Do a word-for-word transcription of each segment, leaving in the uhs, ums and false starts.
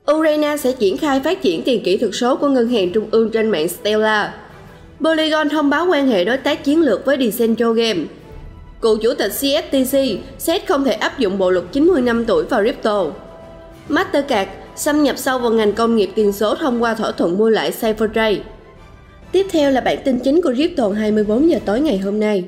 Ukraine sẽ triển khai phát triển tiền kỹ thuật số của ngân hàng trung ương trên mạng Stellar. Polygon thông báo quan hệ đối tác chiến lược với Decentraland. Cựu chủ tịch xê ép tê xê xét không thể áp dụng bộ luật chín mươi năm tuổi vào crypto. Mastercard xâm nhập sâu vào ngành công nghiệp tiền số thông qua thỏa thuận mua lại CipherTrade. Tiếp theo là bản tin chính của Crypto hai mươi bốn giờ tối ngày hôm nay.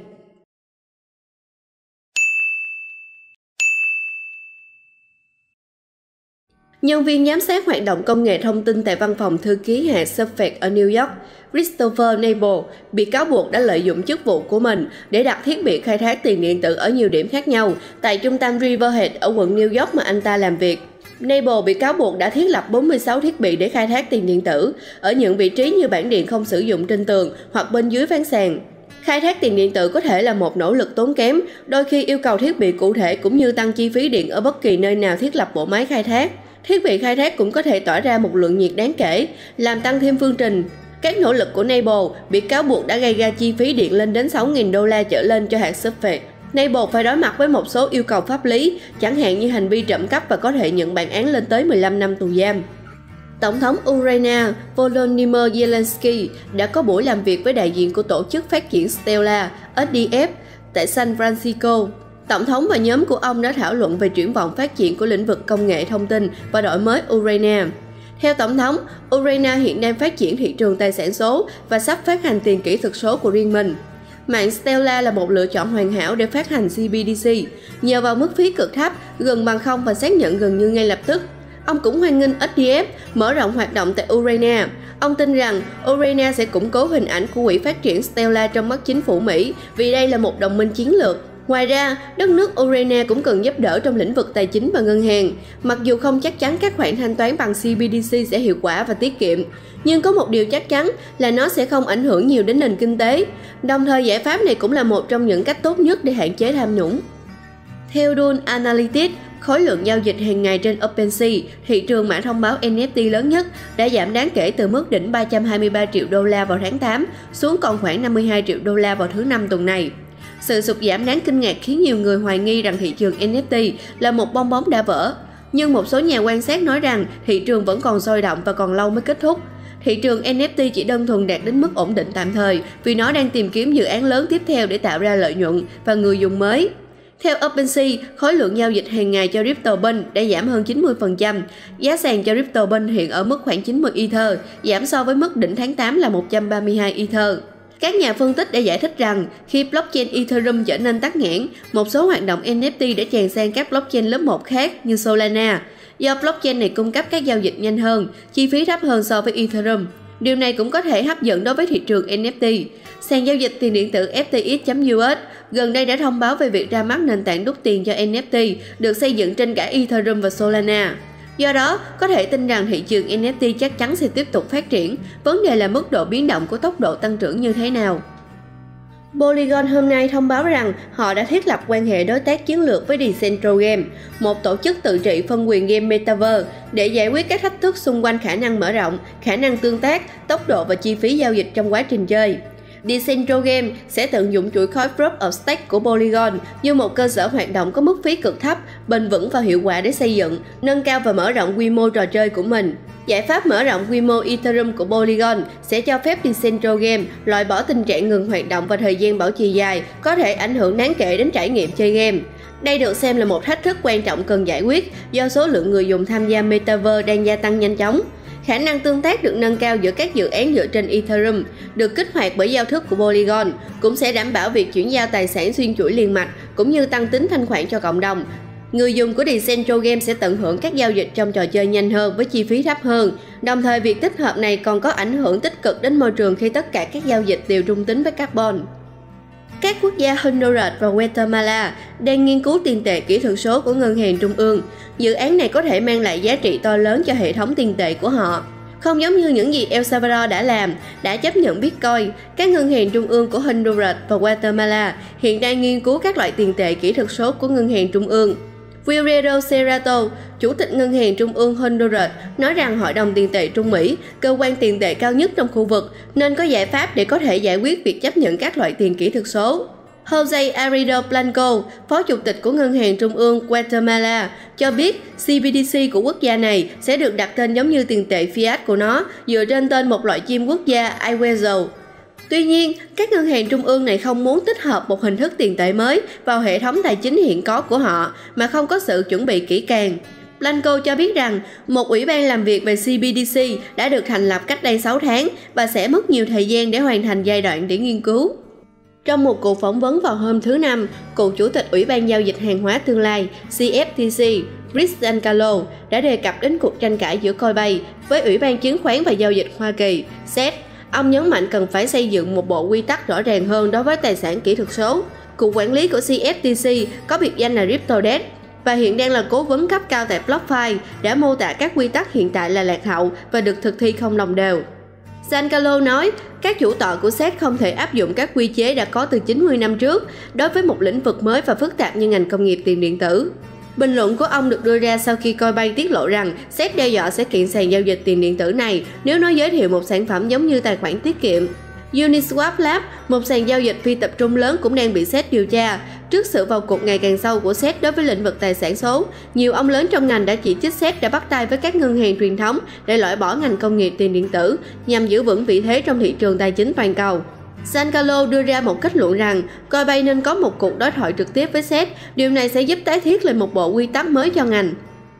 Nhân viên giám sát hoạt động công nghệ thông tin tại văn phòng thư ký hạt Subfed ở New York, Christopher Nabel, bị cáo buộc đã lợi dụng chức vụ của mình để đặt thiết bị khai thác tiền điện tử ở nhiều điểm khác nhau tại trung tâm Riverhead ở quận New York mà anh ta làm việc. Nabel bị cáo buộc đã thiết lập bốn mươi sáu thiết bị để khai thác tiền điện tử ở những vị trí như bảng điện không sử dụng trên tường hoặc bên dưới ván sàn. Khai thác tiền điện tử có thể là một nỗ lực tốn kém, đôi khi yêu cầu thiết bị cụ thể cũng như tăng chi phí điện ở bất kỳ nơi nào thiết lập bộ máy khai thác. Thiết bị khai thác cũng có thể tỏa ra một lượng nhiệt đáng kể, làm tăng thêm phương trình. Các nỗ lực của Nabel bị cáo buộc đã gây ra chi phí điện lên đến sáu nghìn đô la trở lên cho hạt Subfed. Nabel phải đối mặt với một số yêu cầu pháp lý, chẳng hạn như hành vi trộm cắp và có thể nhận bản án lên tới mười lăm năm tù giam. Tổng thống Ukraine Volodymyr Zelensky đã có buổi làm việc với đại diện của tổ chức phát triển Stellar ét đê ép tại San Francisco. Tổng thống và nhóm của ông đã thảo luận về triển vọng phát triển của lĩnh vực công nghệ thông tin và đổi mới Ukraine. Theo Tổng thống, Ukraine hiện đang phát triển thị trường tài sản số và sắp phát hành tiền kỹ thuật số của riêng mình. Mạng Stellar là một lựa chọn hoàn hảo để phát hành xê bê đê xê, nhờ vào mức phí cực thấp, gần bằng không và xác nhận gần như ngay lập tức. Ông cũng hoan nghênh ét đê ép mở rộng hoạt động tại Ukraine. Ông tin rằng Ukraine sẽ củng cố hình ảnh của quỹ phát triển Stellar trong mắt chính phủ Mỹ vì đây là một đồng minh chiến lược. Ngoài ra, đất nước Ukraine cũng cần giúp đỡ trong lĩnh vực tài chính và ngân hàng. Mặc dù không chắc chắn các khoản thanh toán bằng xê bê đê xê sẽ hiệu quả và tiết kiệm, nhưng có một điều chắc chắn là nó sẽ không ảnh hưởng nhiều đến nền kinh tế. Đồng thời, giải pháp này cũng là một trong những cách tốt nhất để hạn chế tham nhũng. Theo Dun Analytics, khối lượng giao dịch hàng ngày trên OpenSea, thị trường mã thông báo en ép tê lớn nhất, đã giảm đáng kể từ mức đỉnh ba trăm hai mươi ba triệu đô la vào tháng tám xuống còn khoảng năm mươi hai triệu đô la vào thứ Năm tuần này. Sự sụt giảm đáng kinh ngạc khiến nhiều người hoài nghi rằng thị trường en ép tê là một bong bóng đã vỡ. Nhưng một số nhà quan sát nói rằng thị trường vẫn còn sôi động và còn lâu mới kết thúc. Thị trường en ép tê chỉ đơn thuần đạt đến mức ổn định tạm thời vì nó đang tìm kiếm dự án lớn tiếp theo để tạo ra lợi nhuận và người dùng mới. Theo OpenSea, khối lượng giao dịch hàng ngày cho CryptoBunk đã giảm hơn chín mươi phần trăm. Giá sàn cho CryptoBunk hiện ở mức khoảng chín mươi Ether, giảm so với mức đỉnh tháng tám là một trăm ba mươi hai Ether. Các nhà phân tích đã giải thích rằng khi blockchain Ethereum trở nên tắc nghẽn, một số hoạt động en ép tê đã tràn sang các blockchain lớp một khác như Solana. Do blockchain này cung cấp các giao dịch nhanh hơn, chi phí thấp hơn so với Ethereum. Điều này cũng có thể hấp dẫn đối với thị trường en ép tê. Sàn giao dịch tiền điện tử ép tê ích chấm u ét gần đây đã thông báo về việc ra mắt nền tảng đúc tiền cho en ép tê được xây dựng trên cả Ethereum và Solana. Do đó, có thể tin rằng thị trường en ép tê chắc chắn sẽ tiếp tục phát triển. Vấn đề là mức độ biến động của tốc độ tăng trưởng như thế nào. Polygon hôm nay thông báo rằng họ đã thiết lập quan hệ đối tác chiến lược với Decentraland, một tổ chức tự trị phân quyền game Metaverse, để giải quyết các thách thức xung quanh khả năng mở rộng, khả năng tương tác, tốc độ và chi phí giao dịch trong quá trình chơi. Decentraland sẽ tận dụng chuỗi khối Proof of Stake của Polygon như một cơ sở hoạt động có mức phí cực thấp, bền vững và hiệu quả để xây dựng, nâng cao và mở rộng quy mô trò chơi của mình. Giải pháp mở rộng quy mô Ethereum của Polygon sẽ cho phép Decentraland loại bỏ tình trạng ngừng hoạt động và thời gian bảo trì dài có thể ảnh hưởng đáng kể đến trải nghiệm chơi game. Đây được xem là một thách thức quan trọng cần giải quyết do số lượng người dùng tham gia Metaverse đang gia tăng nhanh chóng. Khả năng tương tác được nâng cao giữa các dự án dựa trên Ethereum, được kích hoạt bởi giao thức của Polygon, cũng sẽ đảm bảo việc chuyển giao tài sản xuyên chuỗi liên mạch, cũng như tăng tính thanh khoản cho cộng đồng. Người dùng của Decentraland sẽ tận hưởng các giao dịch trong trò chơi nhanh hơn với chi phí thấp hơn. Đồng thời, việc tích hợp này còn có ảnh hưởng tích cực đến môi trường khi tất cả các giao dịch đều trung tính với carbon. Các quốc gia Honduras và Guatemala đang nghiên cứu tiền tệ kỹ thuật số của ngân hàng trung ương. Dự án này có thể mang lại giá trị to lớn cho hệ thống tiền tệ của họ. Không giống như những gì El Salvador đã làm, đã chấp nhận Bitcoin, các ngân hàng trung ương của Honduras và Guatemala hiện đang nghiên cứu các loại tiền tệ kỹ thuật số của ngân hàng trung ương. Guerrero Cerrato, Chủ tịch Ngân hàng Trung ương Honduras, nói rằng Hội đồng Tiền tệ Trung Mỹ, cơ quan tiền tệ cao nhất trong khu vực, nên có giải pháp để có thể giải quyết việc chấp nhận các loại tiền kỹ thuật số. Jose Arredondo Blanco, Phó Chủ tịch của Ngân hàng Trung ương Guatemala, cho biết xê bê đê xê của quốc gia này sẽ được đặt tên giống như tiền tệ fiat của nó, dựa trên tên một loại chim quốc gia Iguazu. Tuy nhiên, các ngân hàng trung ương này không muốn tích hợp một hình thức tiền tệ mới vào hệ thống tài chính hiện có của họ mà không có sự chuẩn bị kỹ càng. Blanco cho biết rằng một ủy ban làm việc về xê bê đê xê đã được thành lập cách đây sáu tháng và sẽ mất nhiều thời gian để hoàn thành giai đoạn để nghiên cứu. Trong một cuộc phỏng vấn vào hôm thứ Năm, cựu chủ tịch Ủy ban Giao dịch Hàng hóa Tương lai xê ép tê xê, Chris Giancarlo đã đề cập đến cuộc tranh cãi giữa Coinbase với Ủy ban Chứng khoán và Giao dịch Hoa Kỳ, ét e xê. Ông nhấn mạnh cần phải xây dựng một bộ quy tắc rõ ràng hơn đối với tài sản kỹ thuật số. Cục quản lý của xê ép tê xê có biệt danh là CryptoDebt và hiện đang là cố vấn cấp cao tại BlockFi đã mô tả các quy tắc hiện tại là lạc hậu và được thực thi không đồng đều. Giancarlo nói, các chủ tọa của ét e xê không thể áp dụng các quy chế đã có từ chín mươi năm trước đối với một lĩnh vực mới và phức tạp như ngành công nghiệp tiền điện tử. Bình luận của ông được đưa ra sau khi Coinbase tiết lộ rằng ét e xê đe dọa sẽ kiện sàn giao dịch tiền điện tử này nếu nó giới thiệu một sản phẩm giống như tài khoản tiết kiệm. Uniswap Labs, một sàn giao dịch phi tập trung lớn cũng đang bị ét e xê điều tra. Trước sự vào cuộc ngày càng sâu của ét e xê đối với lĩnh vực tài sản số, nhiều ông lớn trong ngành đã chỉ trích ét e xê đã bắt tay với các ngân hàng truyền thống để loại bỏ ngành công nghiệp tiền điện tử nhằm giữ vững vị thế trong thị trường tài chính toàn cầu. Giancarlo đưa ra một kết luận rằng Coinbase nên có một cuộc đối thoại trực tiếp với ét e xê, điều này sẽ giúp tái thiết lên một bộ quy tắc mới cho ngành.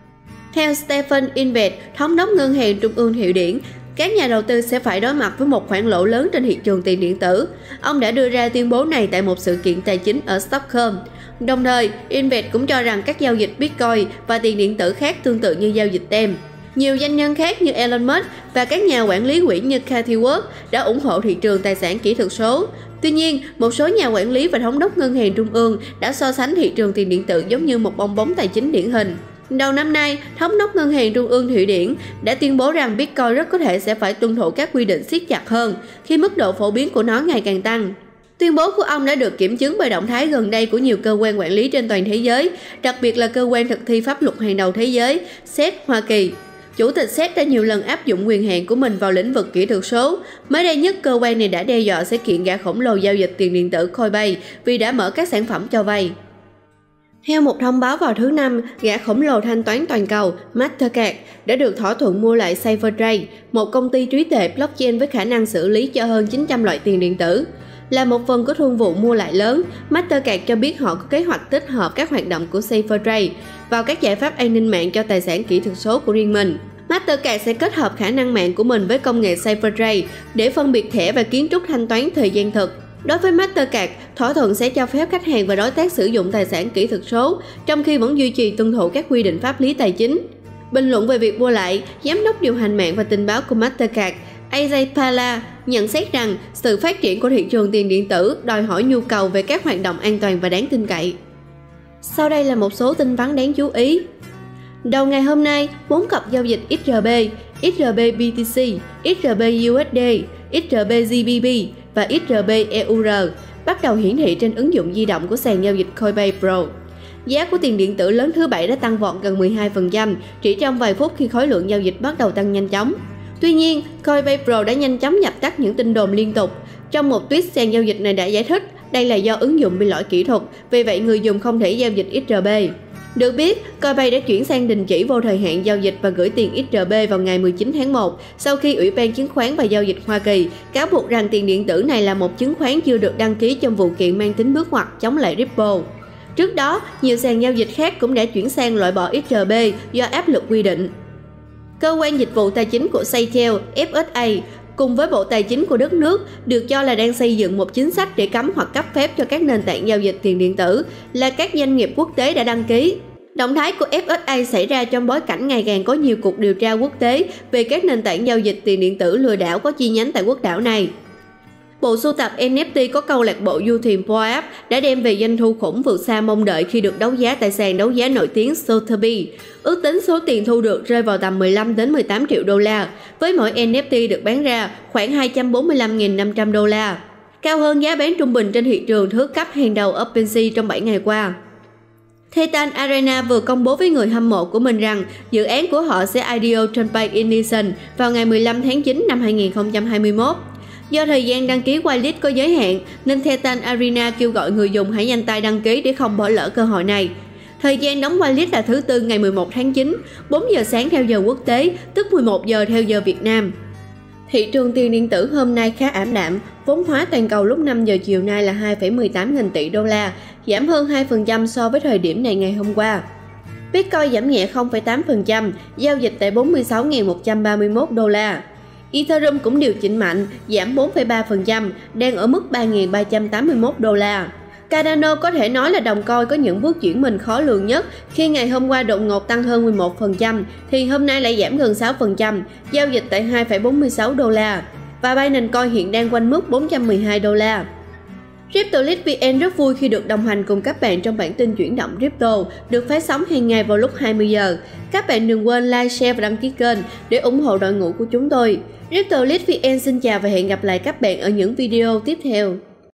Theo Stephen Invest, thống đốc ngân hàng trung ương Thụy Điển, các nhà đầu tư sẽ phải đối mặt với một khoản lỗ lớn trên thị trường tiền điện tử. Ông đã đưa ra tuyên bố này tại một sự kiện tài chính ở Stockholm. Đồng thời, Invest cũng cho rằng các giao dịch Bitcoin và tiền điện tử khác tương tự như giao dịch tem. Nhiều doanh nhân khác như Elon Musk và các nhà quản lý quỹ như Cathie Wood đã ủng hộ thị trường tài sản kỹ thuật số. Tuy nhiên, một số nhà quản lý và thống đốc ngân hàng trung ương đã so sánh thị trường tiền điện tử giống như một bong bóng tài chính điển hình. Đầu năm nay, thống đốc ngân hàng trung ương Thụy Điển đã tuyên bố rằng Bitcoin rất có thể sẽ phải tuân thủ các quy định siết chặt hơn khi mức độ phổ biến của nó ngày càng tăng. Tuyên bố của ông đã được kiểm chứng bởi động thái gần đây của nhiều cơ quan quản lý trên toàn thế giới, đặc biệt là cơ quan thực thi pháp luật hàng đầu thế giới, ét e xê Hoa Kỳ. Chủ tịch ét e xê đã nhiều lần áp dụng quyền hạn của mình vào lĩnh vực kỹ thuật số. Mới đây nhất, cơ quan này đã đe dọa sẽ kiện gã khổng lồ giao dịch tiền điện tử Coinbase vì đã mở các sản phẩm cho vay. Theo một thông báo vào thứ Năm, gã khổng lồ thanh toán toàn cầu Mastercard đã được thỏa thuận mua lại CipherTrade, một công ty trí tuệ blockchain với khả năng xử lý cho hơn chín trăm loại tiền điện tử. Là một phần của thương vụ mua lại lớn, Mastercard cho biết họ có kế hoạch tích hợp các hoạt động của CipherTrade vào các giải pháp an ninh mạng cho tài sản kỹ thuật số của riêng mình. Mastercard sẽ kết hợp khả năng mạng của mình với công nghệ CipherTrade để phân biệt thẻ và kiến trúc thanh toán thời gian thực. Đối với Mastercard, thỏa thuận sẽ cho phép khách hàng và đối tác sử dụng tài sản kỹ thuật số, trong khi vẫn duy trì tuân thủ các quy định pháp lý tài chính. Bình luận về việc mua lại, Giám đốc điều hành mạng và tình báo của Mastercard, Ajay Pala, nhận xét rằng sự phát triển của thị trường tiền điện tử đòi hỏi nhu cầu về các hoạt động an toàn và đáng tin cậy. Sau đây là một số tin vắn đáng chú ý. Đầu ngày hôm nay, bốn cặp giao dịch ích rờ bê, ích rờ bê bê tê xê, ích rờ bê u ét đê, ích rờ bê giê bê bê và ích rờ bê e u rờ bắt đầu hiển thị trên ứng dụng di động của sàn giao dịch Coinbase Pro. Giá của tiền điện tử lớn thứ bảy đã tăng vọt gần mười hai phần trăm chỉ trong vài phút khi khối lượng giao dịch bắt đầu tăng nhanh chóng. Tuy nhiên, Coinbase Pro đã nhanh chóng dập tắt những tin đồn liên tục. Trong một tweet, sàn giao dịch này đã giải thích đây là do ứng dụng bị lỗi kỹ thuật, vì vậy người dùng không thể giao dịch ích rờ bê. Được biết, Coinbase đã chuyển sang đình chỉ vô thời hạn giao dịch và gửi tiền ích rờ bê vào ngày mười chín tháng một sau khi Ủy ban Chứng khoán và Giao dịch Hoa Kỳ cáo buộc rằng tiền điện tử này là một chứng khoán chưa được đăng ký trong vụ kiện mang tính bước ngoặt chống lại Ripple. Trước đó, nhiều sàn giao dịch khác cũng đã chuyển sang loại bỏ ích rờ bê do áp lực quy định. Cơ quan dịch vụ tài chính của Seychelles ép ét a cùng với Bộ Tài chính của đất nước được cho là đang xây dựng một chính sách để cấm hoặc cấp phép cho các nền tảng giao dịch tiền điện tử là các doanh nghiệp quốc tế đã đăng ký. Động thái của ép ét a xảy ra trong bối cảnh ngày càng có nhiều cuộc điều tra quốc tế về các nền tảng giao dịch tiền điện tử lừa đảo có chi nhánh tại quốc đảo này. Bộ sưu tập en ép tê có câu lạc bộ du thuyền Boab đã đem về doanh thu khủng vượt xa mong đợi khi được đấu giá tại sàn đấu giá nổi tiếng Sotheby's. Ước tính số tiền thu được rơi vào tầm mười lăm đến mười tám triệu đô la, với mỗi en ép tê được bán ra khoảng hai trăm bốn mươi lăm nghìn năm trăm đô la, cao hơn giá bán trung bình trên thị trường thứ cấp hàng đầu OpenSea trong bảy ngày qua. Titan Arena vừa công bố với người hâm mộ của mình rằng dự án của họ sẽ i đê ô trên Pay Ignition vào ngày mười lăm tháng chín năm hai nghìn không trăm hai mươi mốt. Do thời gian đăng ký whitelist có giới hạn nên Titan Arena kêu gọi người dùng hãy nhanh tay đăng ký để không bỏ lỡ cơ hội này. Thời gian đóng whitelist là thứ Tư ngày mười một tháng chín, bốn giờ sáng theo giờ quốc tế, tức mười một giờ theo giờ Việt Nam. Thị trường tiền điện tử hôm nay khá ảm đạm, vốn hóa toàn cầu lúc năm giờ chiều nay là hai phẩy mười tám nghìn tỷ đô la, giảm hơn hai phần trăm so với thời điểm này ngày hôm qua. Bitcoin giảm nhẹ không phẩy tám phần trăm, giao dịch tại bốn mươi sáu nghìn một trăm ba mươi mốt đô la. Ethereum cũng điều chỉnh mạnh, giảm bốn phẩy ba phần trăm, đang ở mức ba nghìn ba trăm tám mươi mốt đô la. Cardano có thể nói là đồng coin có những bước chuyển mình khó lường nhất, khi ngày hôm qua đột ngột tăng hơn mười một phần trăm, thì hôm nay lại giảm gần sáu phần trăm, giao dịch tại hai phẩy bốn mươi sáu đô la. Và Binance Coin hiện đang quanh mức bốn trăm mười hai đô la. Cryptolist vê en rất vui khi được đồng hành cùng các bạn trong bản tin chuyển động crypto, được phát sóng hàng ngày vào lúc hai mươi giờ. Các bạn đừng quên like, share và đăng ký kênh để ủng hộ đội ngũ của chúng tôi. Cryptolist vê en xin chào và hẹn gặp lại các bạn ở những video tiếp theo.